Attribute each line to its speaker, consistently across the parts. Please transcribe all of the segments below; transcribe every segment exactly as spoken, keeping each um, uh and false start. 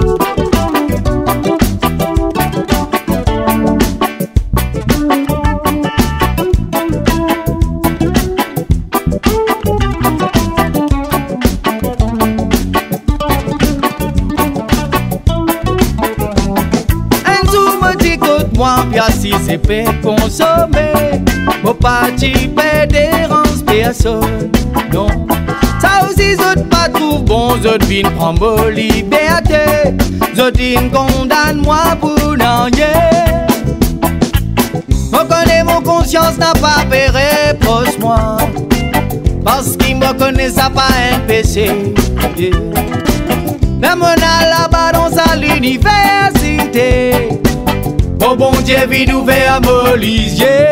Speaker 1: Puis si c'est fait consommer, faut pas t'y dérange personne, non. Ça aussi, zot pas tout bon, zot vin prend mon liberté, zot vin condamne moi pour n'ennuyer. Me connais mon conscience n'a pas péré, pose moi, parce qu'il me connaît ça pas un péché. Yeah. Même on a là-bas dans sa l'université. Oh bon Dieu, vie ouvert à mon lisier.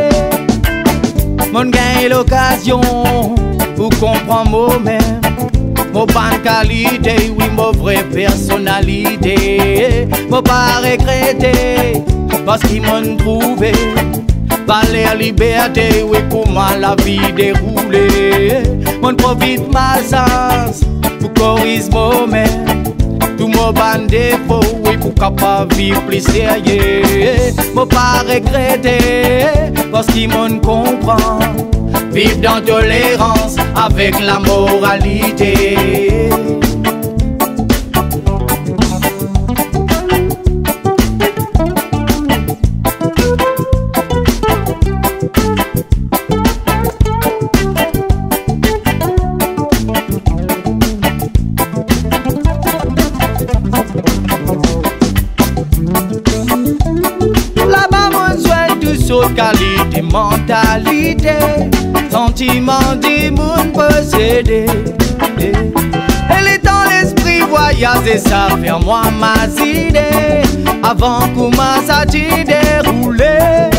Speaker 1: Mon gagne l'occasion pour comprendre moi-même. Mon bonne qualité, oui, mon vraie personnalité. Mon pas regretter parce qu'ils m'ont trouvé. Parler à liberté, oui, comment la vie déroulée. Mon profite ma sens pour corriger moi-même. Tout mon bon défaut, oui, pour capable vivre plus sérieux. Moi pas regretter, parce qu'ils m'ont comprend. Vivre dans tolérance avec la moralité. Qualité, mentalité, sentiment du monde possédé. Elle est dans l'esprit voyage et ça fait moi ma idée. Avant commence à t'y dérouler.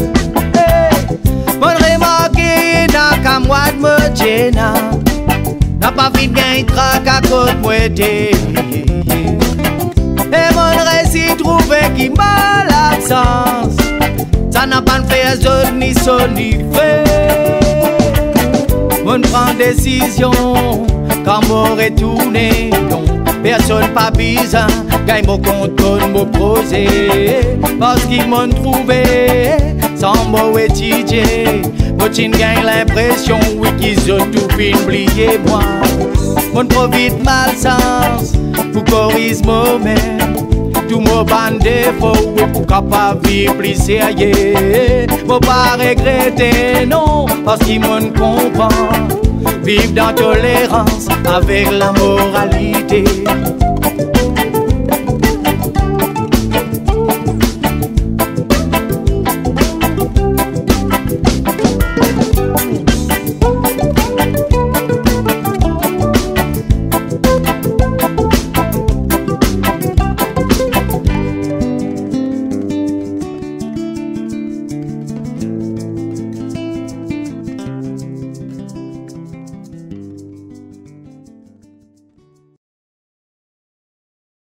Speaker 1: Mon remarqué n'a qu'à moi de me gêner. N'a pas vite bien traque à côté moi t'es. Et mon récit trouvé qui m'a l'absence. Ça n'a pas fait zone ni son ni fait. On prend décision quand on retourne. Non, personne pas besoin. Gagne mon compte pour me poser. Parce qu'ils m'ont trouvé sans mot étudier. Moi tu gagne l'impression oui qu'ils ont tout fait oublier moi. Mon profite malsens pour corriger moi-même. Tout mon bon défaut, oui, pour capable vivre plus sérieux. Faut pas regretter, non, parce qu'ils m'ont comprend. Vivre dans tolérance avec la moralité.